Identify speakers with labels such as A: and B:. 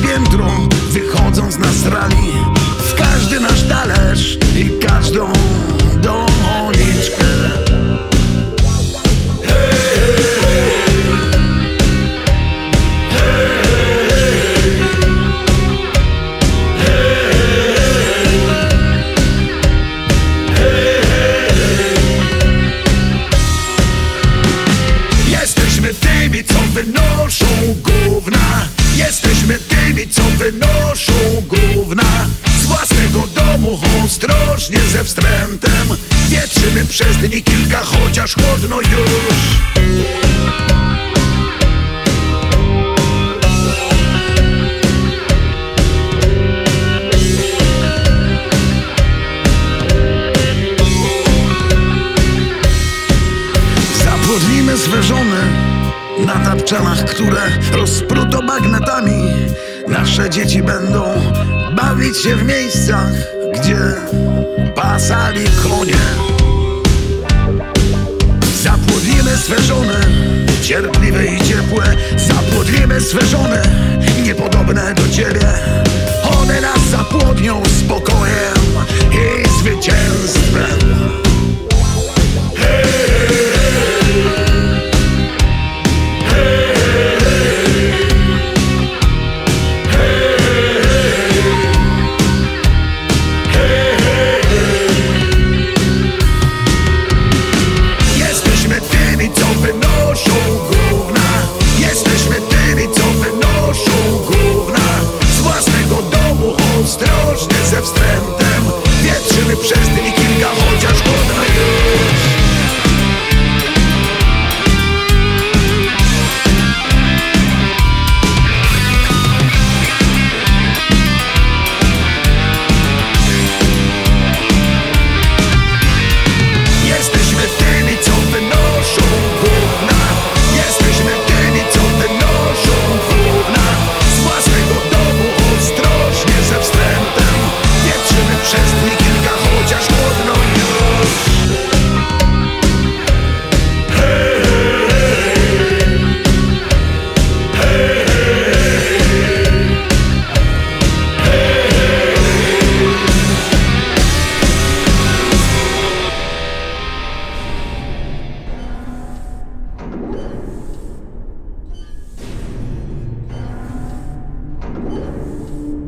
A: piętro, wychodząc na strali, w każdy nasz talerz i każdą doniczkę. Jesteśmy tymi, co wynoszą gówna. Jesteśmy tymi, co wynoszą gówna z własnego domu, ostrożnie ze wstrętem. Wietrzymy przez dni kilka, chociaż chłodno już. Zapłodnimy swe żony na tapczanach, które rozpruto bagnetami. Nasze dzieci będą bawić się w miejscach, gdzie pasali konie. Zapłodnimy swe żony, cierpliwe i ciepłe. Zapłodnimy swe żony, niepodobne do ciebie. One nas zapłodnią spokojem i zwycięstwem.